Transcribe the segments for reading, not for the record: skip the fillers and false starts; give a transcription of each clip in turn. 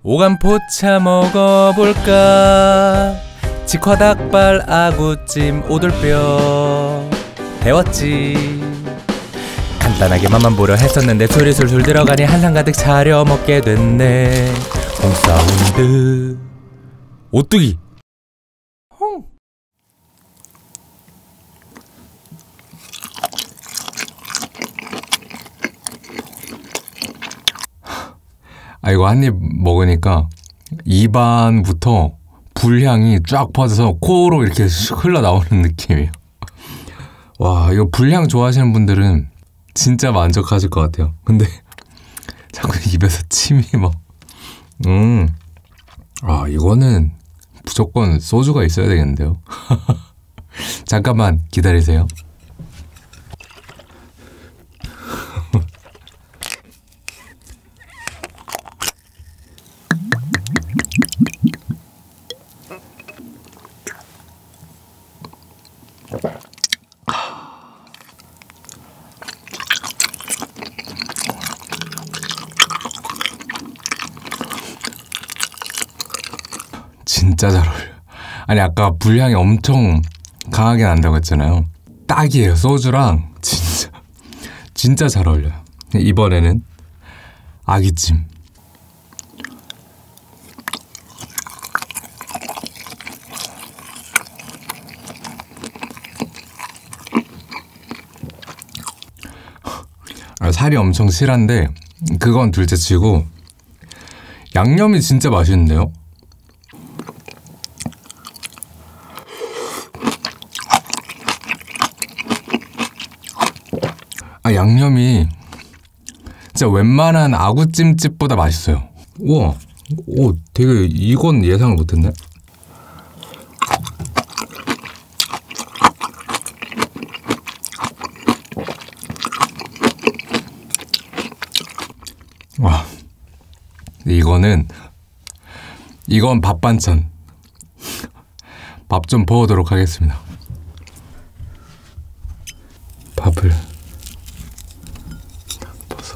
오감포차 먹어볼까? 직화닭발, 아구찜, 오돌뼈 데웠지. 간단하게 맛만 보려 했었는데 술이 술술 들어가니 한상 가득 차려 먹게 됐네. 홈사운드 오뚜기. 이거 한 입 먹으니까 입안부터 불향이 쫙 퍼져서 코로 이렇게 흘러나오는 느낌이에요. 와, 이거 불향 좋아하시는 분들은 진짜 만족하실 것 같아요. 근데 자꾸 입에서 침이 막 이거는 무조건 소주가 있어야 되겠는데요. 잠깐만 기다리세요. 진짜 잘 어울려. 아니, 아까 불향이 엄청 강하게 난다고 했잖아요. 딱이에요. 소주랑 진짜 잘 어울려요. 이번에는 아귀찜. 살이 엄청 실한데 그건 둘째치고 양념이 진짜 맛있는데요? 양념이 진짜 웬만한 아구찜집보다 맛있어요. 우와, 되게 이건 예상을 못했네. 와, 이건 밥 반찬. 밥 좀 퍼오도록 하겠습니다. 밥을 퍼서.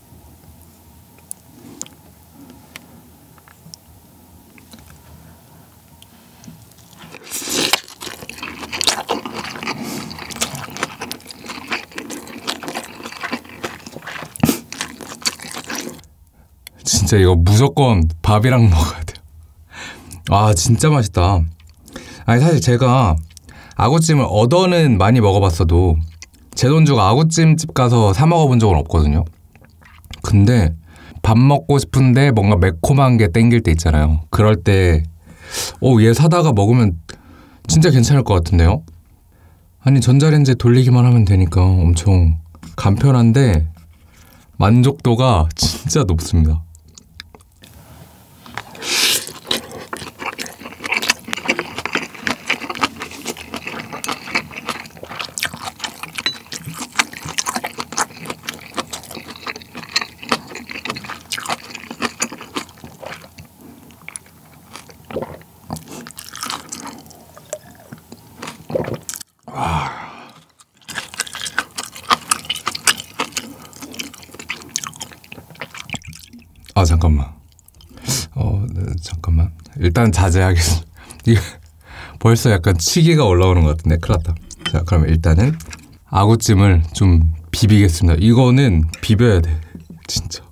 진짜 이거 무조건 밥이랑 먹어야 돼요. 아, 진짜 맛있다. 아니, 사실 제가 아구찜을 얻어는 많이 먹어봤어도 제 돈 주고 아구찜집 가서 사 먹어본 적은 없거든요. 근데 밥 먹고 싶은데 뭔가 매콤한 게 땡길 때 있잖아요. 그럴 때 얘 사다가 먹으면 진짜 괜찮을 것 같은데요? 아니, 전자레인지에 돌리기만 하면 되니까 엄청 간편한데 만족도가 진짜 높습니다. 잠깐만. 네, 잠깐만. 일단 자제하겠습니다. 이거 벌써 약간 치기가 올라오는 것 같은데 큰일 났다. 자, 그럼 일단은 아구찜을 좀 비비겠습니다. 이거는 비벼야 돼, 진짜.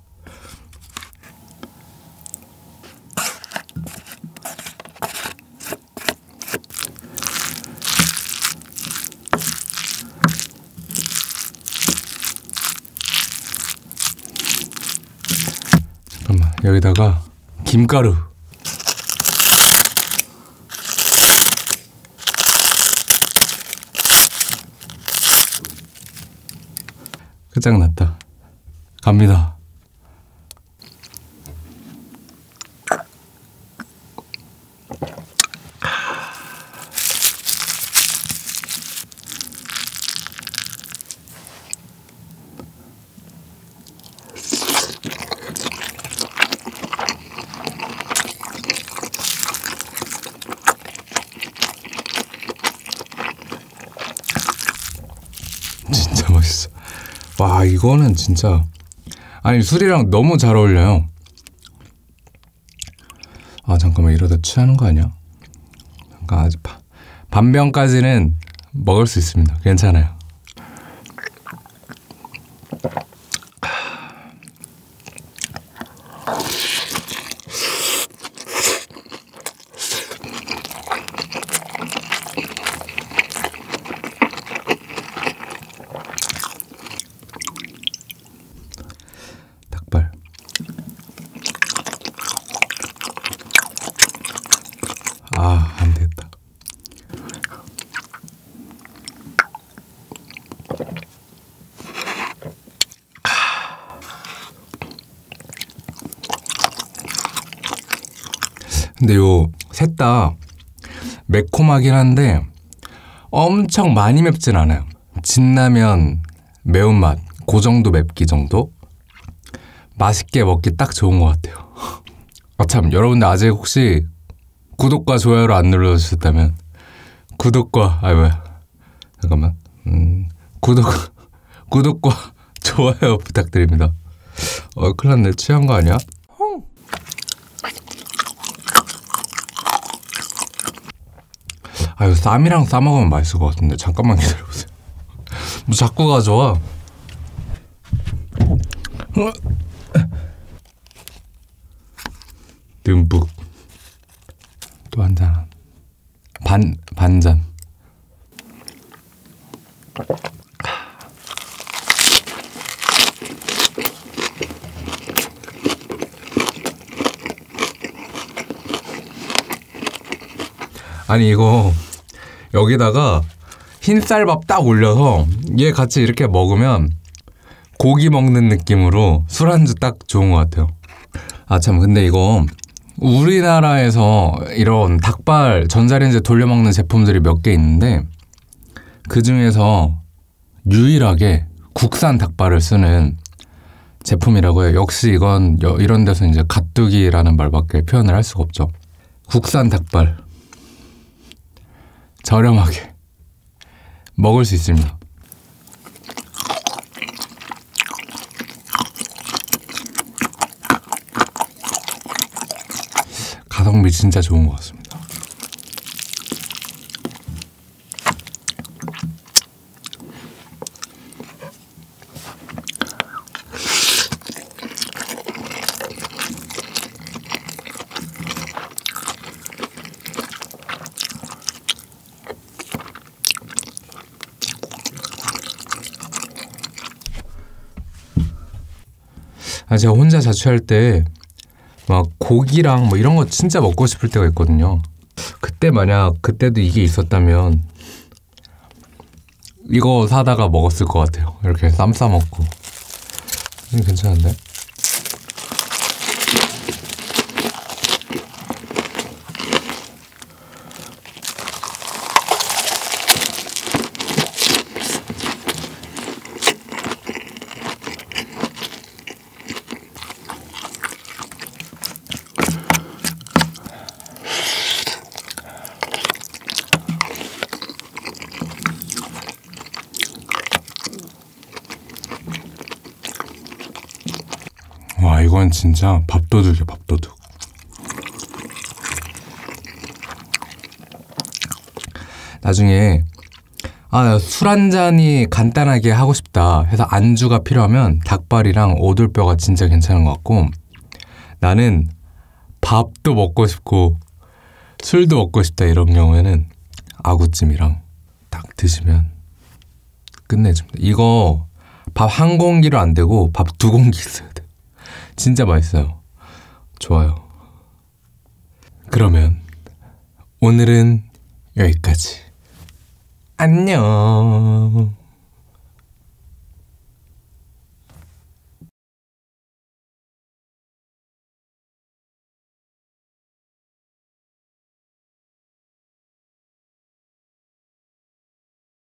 여기다가 김가루, 끝장났다. 갑니다. 진짜 맛있어. 와, 이거는 진짜, 아니, 술이랑 너무 잘 어울려요. 아 잠깐만, 이러다 취하는 거 아니야? 잠깐, 아직 반병까지는 먹을 수 있습니다. 괜찮아요. 닭발. 아, 안 되겠다. 근데 요 셋 다 매콤하긴 한데 엄청 많이 맵진 않아요. 진라면 매운맛 그 정도 맵기 정도? 맛있게 먹기 딱 좋은 것 같아요. 아 참, 여러분들 아직 혹시 구독과 좋아요를 안 눌러주셨다면 구독과 뭐야 잠깐만 구독과 좋아요 부탁드립니다. 큰일 났네. 취한 거 아니야? 이거 쌈이랑 싸먹으면 맛있을 것 같은데. 잠깐만 기다려보세요. 뭐 자꾸 가져와. 듬뿍. 또 한 잔. 반잔. 아니 이거 여기다가 흰쌀밥 딱 올려서 얘 같이 이렇게 먹으면 고기 먹는 느낌으로 술안주 딱 좋은 것 같아요. 아 참, 근데 이거 우리나라에서 이런 닭발 전자레인지에 돌려 먹는 제품들이 몇 개 있는데 그 중에서 유일하게 국산 닭발을 쓰는 제품이라고 해요. 역시 이건 이런 데서 이제 가뚜기라는 말밖에 표현을 할 수가 없죠. 국산 닭발 저렴하게 먹을 수 있습니다. 가성비 진짜 좋은 것 같습니다. 제가 혼자 자취할 때 막 고기랑 뭐 이런 거 진짜 먹고 싶을 때가 있거든요. 그때 만약 그때도 이게 있었다면 이거 사다가 먹었을 것 같아요. 이렇게 쌈 싸 먹고. 괜찮은데? 와, 이건 진짜 밥도둑이야, 밥도둑. 나중에 술 한 잔이 간단하게 하고 싶다 해서 안주가 필요하면 닭발이랑 오돌뼈가 진짜 괜찮은 것 같고, 나는 밥도 먹고 싶고 술도 먹고 싶다 이런 경우에는 아구찜이랑 딱 드시면 끝내줍니다. 이거 밥 한 공기로 안 되고 밥 2공기 있어야 돼. 진짜 맛있어요. 좋아요. 그러면 오늘은 여기까지. 안녕.